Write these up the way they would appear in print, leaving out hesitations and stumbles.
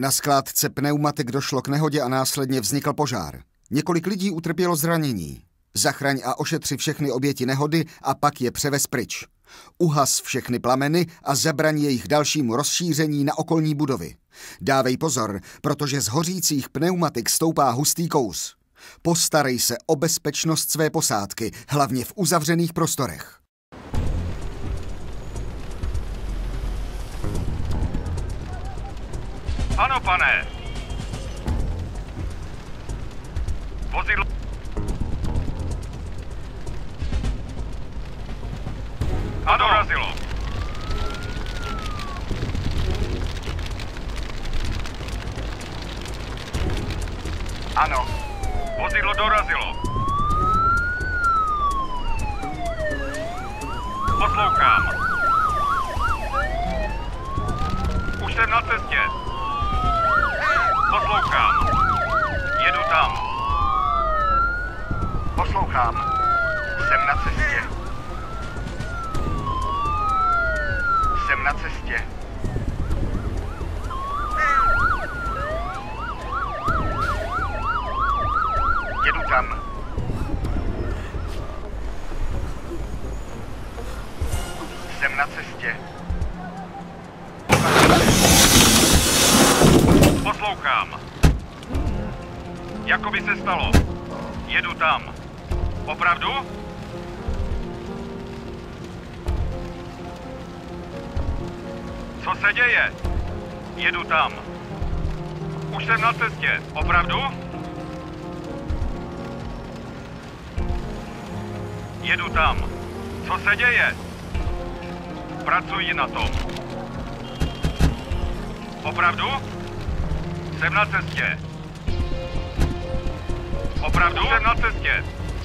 Na skládce pneumatik došlo k nehodě a následně vznikl požár. Několik lidí utrpělo zranění. Zachraň a ošetři všechny oběti nehody a pak je převez pryč. Uhas všechny plameny a zabraň jejich dalšímu rozšíření na okolní budovy. Dávej pozor, protože z hořících pneumatik stoupá hustý kous. Postarej se o bezpečnost své posádky, hlavně v uzavřených prostorech. Ano, pane. Vozidlo... Ano, dorazilo. Ano. Vozidlo dorazilo. Poslouchám. Už jsem na cestě. Poslouchám. Jedu tam. Poslouchám. Jsem na cestě. Jsem na cestě. Jedu tam. Jsem na cestě. Poslouchám. Jako by se stalo. Jedu tam. Opravdu? Co se děje? Jedu tam. Už jsem na cestě. Opravdu? Jedu tam. Co se děje? Pracuji na tom. Opravdu? Jsem na cestě. Opravdu? Jsem na cestě.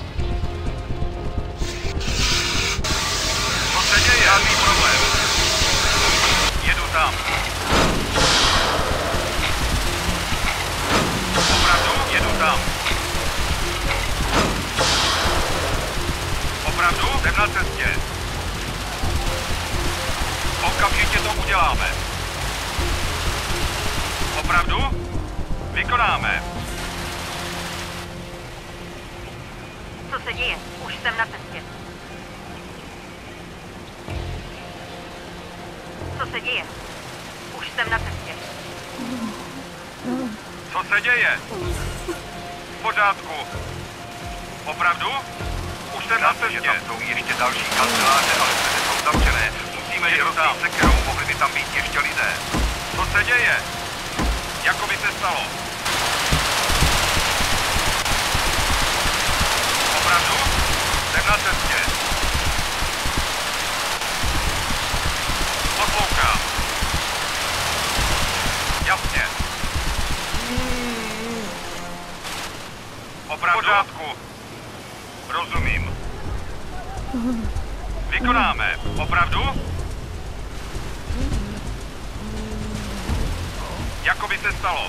Co se děje? Žádný problém. Jedu tam. Opravdu? Jedu tam. Opravdu? Jsem na cestě. Okamžitě to uděláme. Opravdu? Vykonáme. Co se děje? Už jsem na cestě. Co se děje? Už jsem na cestě. Co se děje? V pořádku. Opravdu? Už jsem na cestě. Tam jsou ještě další kanceláře, ale dveře jsou zavřené. Musíme jít rozbít se, kterou mohli by tam být ještě lidé. Co se děje? Jako by se stalo. Opravdu? Jsem na cestě. Poslouchám. Jasně. Opravdu? V pořádku. Rozumím. Vykonáme. Opravdu? Jako by se stalo.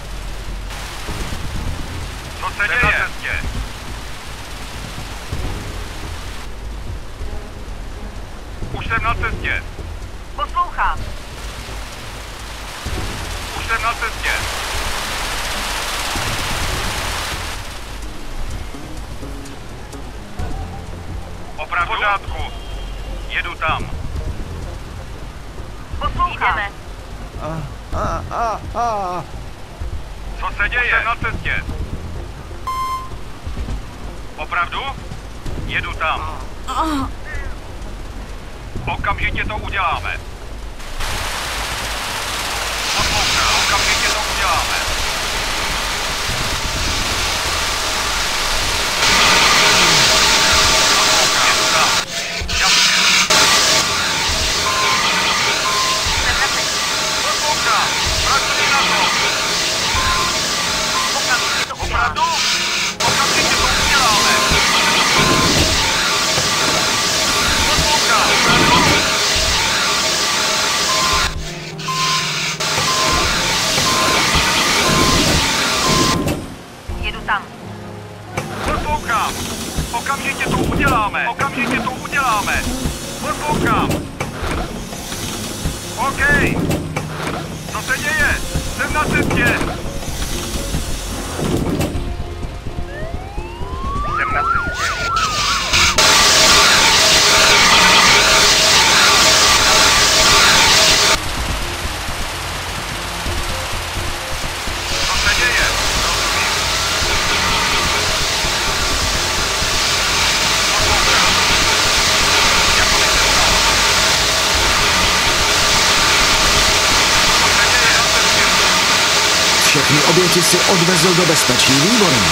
Co se děje? Na cestě. Už jsem na cestě. Poslouchám. Už jsem na cestě. Opravdu? V pořádku. Jedu tam. Poslouchám. Jdeme. Co se děje? Už jsem na cestě. Opravdu? Jedu tam. Okamžitě to uděláme. Poslouchám. Okamžitě to uděláme. Poslouchám. Jedu tam. Jasně. Poslouchám. Pracuji na to. Okamžitě to Opravdu? Okamžitě to uděláme. Poslouchám. Opravdu? Všechny oběti si odvezl do bezpečí. Výborně.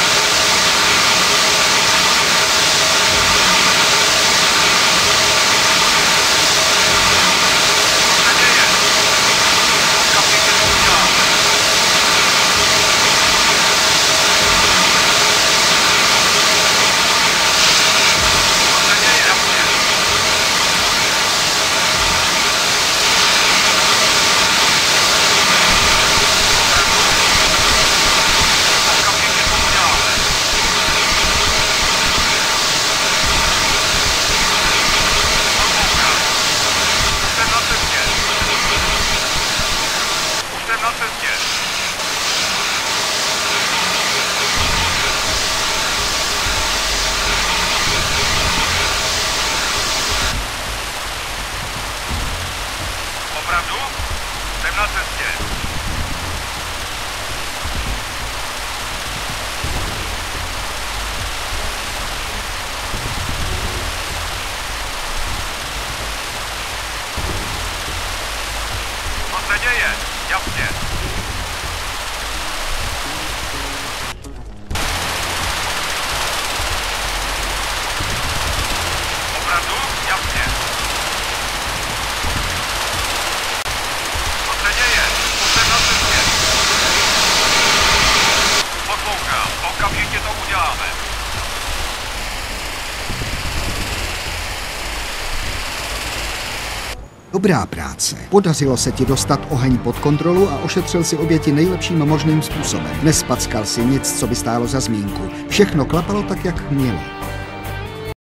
Opravdu? Jsem na cestě. Co se děje? Jasně. Opravdu? Jasně. Co se děje? Jsem na cestě. Poslouchám. Okamžitě to uděláme. Dobrá práce. Podařilo se ti dostat oheň pod kontrolu a ošetřil si oběti nejlepším možným způsobem. Nespackal si nic, co by stálo za zmínku. Všechno klapalo tak, jak mělo.